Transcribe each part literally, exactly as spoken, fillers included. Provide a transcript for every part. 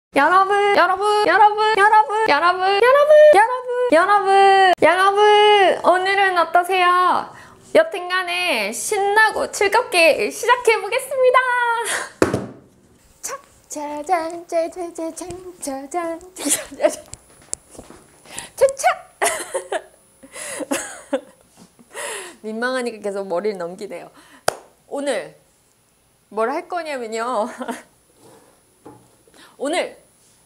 여러분, 여러분, 여러분, 여러분, 여러분, 여러분, 여러분, 여러분, 여러분, 오늘은 어떠세요? 여튼간에 신나고 즐겁게 시작해보겠습니다. 짜잔, 짜잔, 짜잔, 짜잔, 짜잔, 차차. 민망하니까 계속 머리를 넘기네요. 오늘 뭘 할 거냐면요. 오늘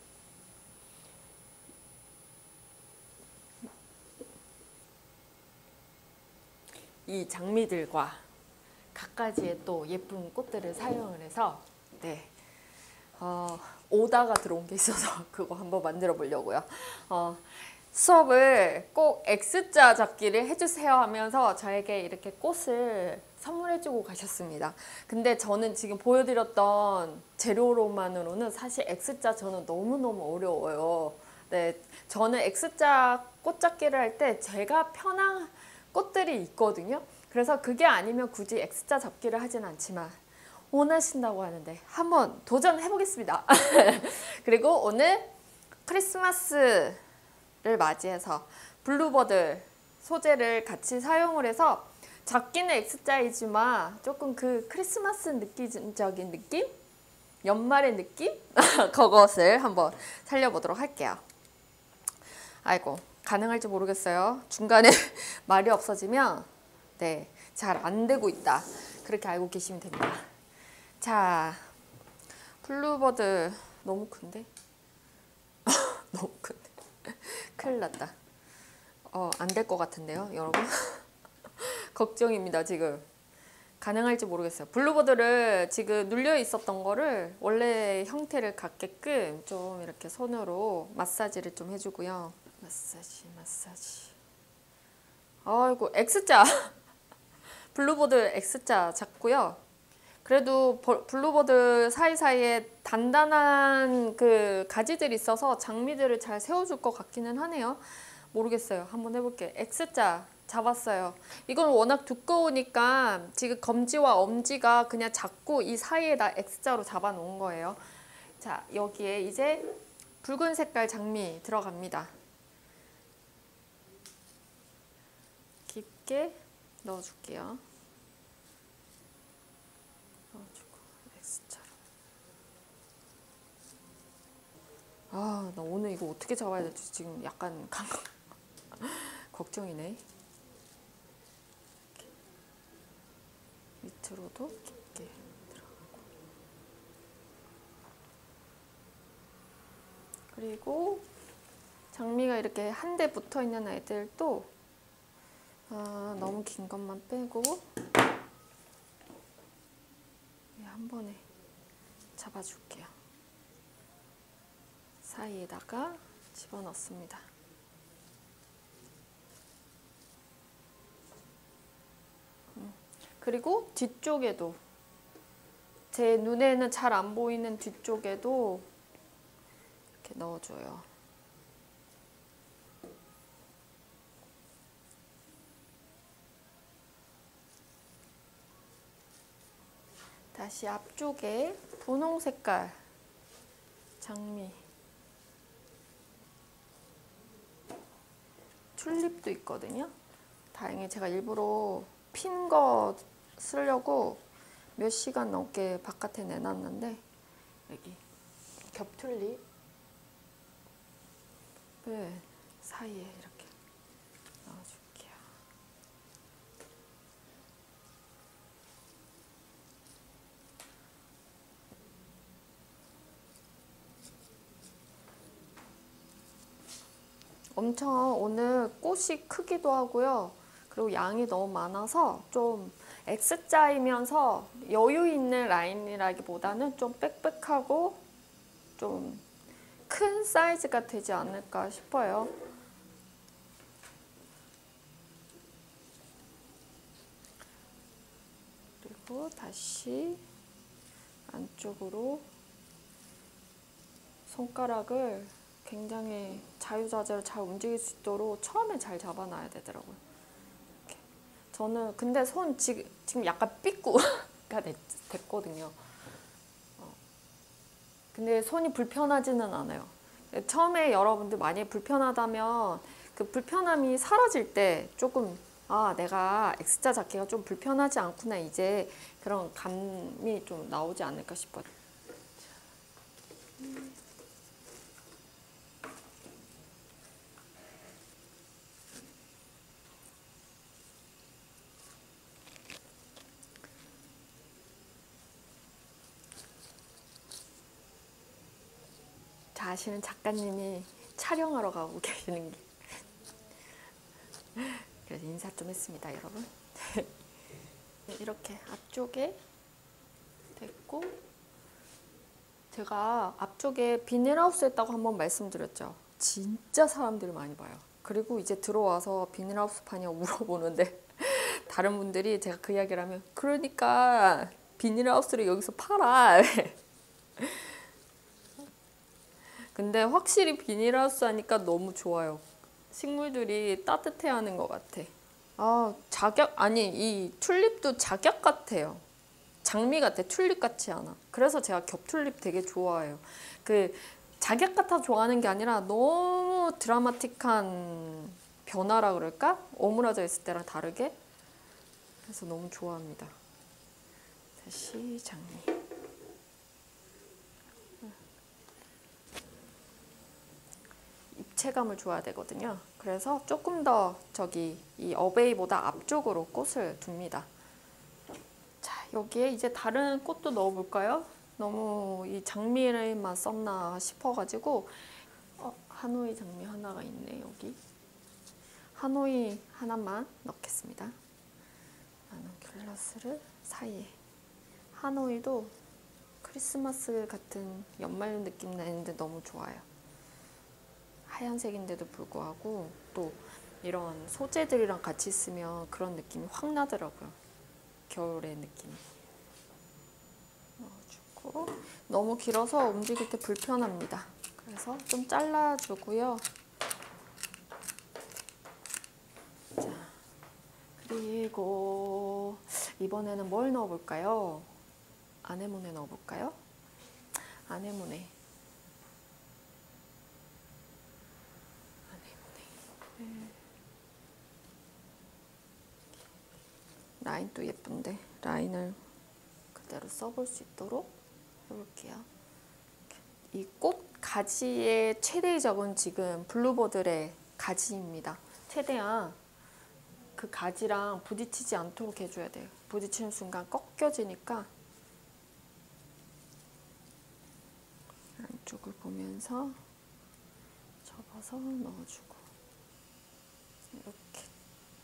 이 장미들과 갖가지의 또 예쁜 꽃들을 사용을 해서 네 어, 오다가 들어온 게 있어서 그거 한번 만들어 보려고요. 어, 수업을 꼭 X자 잡기를 해주세요 하면서 저에게 이렇게 꽃을 선물해주고 가셨습니다. 근데 저는 지금 보여드렸던 재료로만으로는 사실 X자 저는 너무너무 어려워요. 네, 저는 X자 꽃 잡기를 할 때 제가 편한 꽃들이 있거든요. 그래서 그게 아니면 굳이 X자 잡기를 하진 않지만 원하신다고 하는데 한번 도전해 보겠습니다. 그리고 오늘 크리스마스를 맞이해서 블루버드 소재를 같이 사용을 해서 잡기는 X자이지만 조금 그 크리스마스 느낌적인 느낌? 연말의 느낌? 그것을 한번 살려보도록 할게요. 아이고 가능할지 모르겠어요. 중간에 말이 없어지면 네, 잘 안 되고 있다. 그렇게 알고 계시면 됩니다. 자, 블루버드 너무 큰데? 너무 큰데? 큰일 났다. 어, 안 될 것 같은데요, 여러분? 걱정입니다, 지금. 가능할지 모르겠어요. 블루버드를 지금 눌려 있었던 거를 원래 형태를 갖게끔 좀 이렇게 손으로 마사지를 좀 해주고요. 마사지, 마사지. 아이고, X자. 블루버드 X자 잡고요. 그래도 블루버드 사이사이에 단단한 그 가지들이 있어서 장미들을 잘 세워줄 것 같기는 하네요. 모르겠어요. 한번 해볼게요. X자 잡았어요. 이건 워낙 두꺼우니까 지금 검지와 엄지가 그냥 잡고 이 사이에다 X자로 잡아 놓은 거예요. 자, 여기에 이제 붉은 색깔 장미 들어갑니다. 깊게 넣어줄게요. 넣어주고 X자로. 아, 나 오늘 이거 어떻게 잡아야 될지 지금 약간 강... 걱정이네. 밑으로도 깊게 들어가고. 그리고 장미가 이렇게 한 대 붙어 있는 애들도 아, 너무 긴 것만 빼고 한 번에 잡아줄게요. 사이에다가 집어넣습니다. 음. 그리고 뒤쪽에도 제 눈에는 잘 안 보이는 뒤쪽에도 이렇게 넣어줘요. 다시 앞쪽에 분홍 색깔 장미, 튤립도 있거든요. 다행히 제가 일부러 핀 거 쓰려고 몇 시간 넘게 바깥에 내놨는데 여기 겹튤립을 사이에 이렇게 넣어줄게요. 엄청 오늘 꽃이 크기도 하고요. 그리고 양이 너무 많아서 좀 X자이면서 여유 있는 라인이라기보다는 좀 빽빽하고 좀 큰 사이즈가 되지 않을까 싶어요. 그리고 다시 안쪽으로 손가락을 굉장히 자유자재로 잘 움직일 수 있도록 처음에 잘 잡아놔야 되더라고요. 이렇게. 저는 근데 손 지금, 지금 약간 삐꾸가 됐, 됐거든요. 어. 근데 손이 불편하지는 않아요. 처음에 여러분들 많이 불편하다면 그 불편함이 사라질 때 조금 아 내가 X자 잡기가 좀 불편하지 않구나 이제 그런 감이 좀 나오지 않을까 싶어요. 자, 아시는 작가님이 촬영하러 가고 계시는 게 그래서 인사 좀 했습니다, 여러분. 이렇게 앞쪽에 됐고 제가 앞쪽에 비닐하우스 했다고 한번 말씀드렸죠. 진짜 사람들이 많이 봐요. 그리고 이제 들어와서 비닐하우스 파냐고 물어보는데 다른 분들이 제가 그 이야기를 하면 그러니까 비닐하우스를 여기서 팔아. 근데 확실히 비닐하우스 하니까 너무 좋아요. 식물들이 따뜻해하는 것 같아. 아, 작약 아니 이 튤립도 작약 같아요. 장미 같아. 튤립 같지 않아. 그래서 제가 겹튤립 되게 좋아해요. 그 작약 같아 좋아하는 게 아니라 너무 드라마틱한 변화라 그럴까? 오므라져 있을 때랑 다르게. 그래서 너무 좋아합니다. 다시 장미. 입체감을 줘야 되거든요. 그래서 조금 더 저기 이 어베이보다 앞쪽으로 꽃을 둡니다. 자, 여기에 이제 다른 꽃도 넣어볼까요? 너무 이 장미를만 썼나 싶어가지고 어, 하노이 장미 하나가 있네 여기. 하노이 하나만 넣겠습니다. 라누큘러스를 사이에. 하노이도 크리스마스 같은 연말 느낌 나는데 너무 좋아요. 하얀색인데도 불구하고 또 이런 소재들이랑 같이 있으면 그런 느낌이 확 나더라고요. 겨울의 느낌이. 넣어주고 너무 길어서 움직일 때 불편합니다. 그래서 좀 잘라주고요. 자, 그리고 이번에는 뭘 넣어볼까요? 아네모네 넣어볼까요? 아네모네. 라인도 예쁜데 라인을 그대로 써볼 수 있도록 해볼게요. 이 꽃 가지의 최대의 적은 지금 블루버들의 가지입니다. 최대한 그 가지랑 부딪히지 않도록 해줘야 돼요. 부딪히는 순간 꺾여지니까 안쪽을 보면서 접어서 넣어주고 이렇게.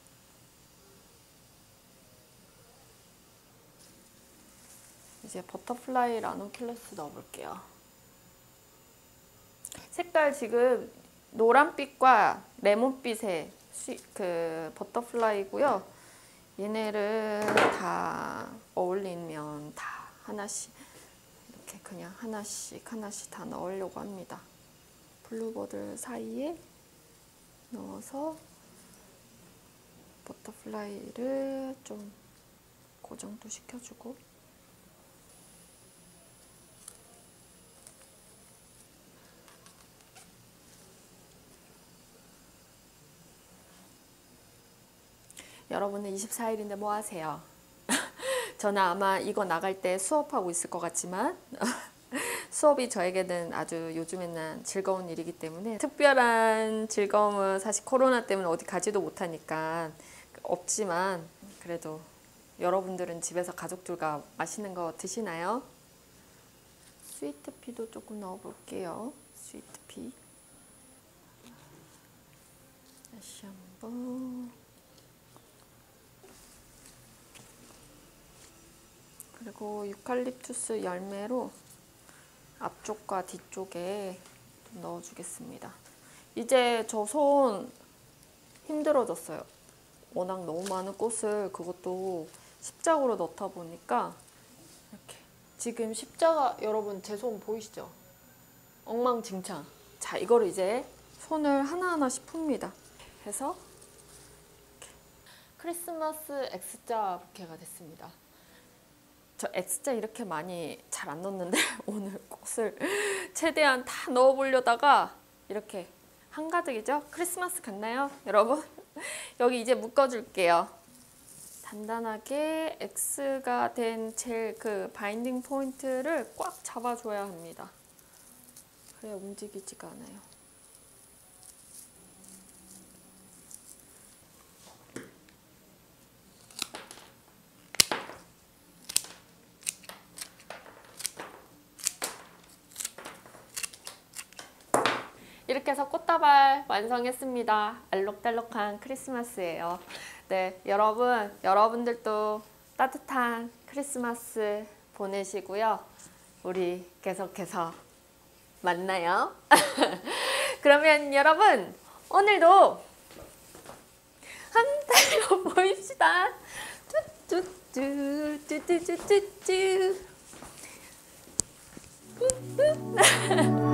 이제 버터플라이 라누큘러스 넣어볼게요. 색깔 지금 노란빛과 레몬빛의 그 버터플라이고요. 얘네를 다 어울리면 다 하나씩 이렇게 그냥 하나씩 하나씩 다 넣으려고 합니다. 블루버드 사이에 넣어서 버터플라이를 좀 고정도 시켜주고 여러분은 이십사 일인데 뭐 하세요? 저는 아마 이거 나갈 때 수업하고 있을 것 같지만 수업이 저에게는 아주 요즘에는 즐거운 일이기 때문에 특별한 즐거움은 사실 코로나 때문에 어디 가지도 못하니까 없지만 그래도 여러분들은 집에서 가족들과 맛있는 거 드시나요? 스위트피도 조금 넣어볼게요. 스위트피 다시 한번. 그리고 유칼립투스 열매로 앞쪽과 뒤쪽에 좀 넣어주겠습니다. 이제 저 손 힘들어졌어요. 워낙 너무 많은 꽃을 그것도 십자구로 넣다 보니까 이렇게 지금 십자가 여러분 제 손 보이시죠? 엉망진창. 자, 이거를 이제 손을 하나하나씩 풉니다. 해서 이렇게 크리스마스 X자 부케가 됐습니다. 저 X자 이렇게 많이 잘 안 넣는데 오늘 꽃을 최대한 다 넣어보려다가 이렇게 한가득이죠? 크리스마스 같나요? 여러분? 여기 이제 묶어줄게요. 단단하게 X가 된 젤 그 바인딩 포인트를 꽉 잡아줘야 합니다. 그래야 움직이지가 않아요. 이렇게 해서 꽃다발 완성했습니다. 알록달록한 크리스마스예요. 네, 여러분, 여러분들도 따뜻한 크리스마스 보내시고요. 우리 계속해서 만나요. 그러면 여러분, 오늘도 함께 보입시다. 쭈쭈쭈 쭈쭈쭈쭈쭈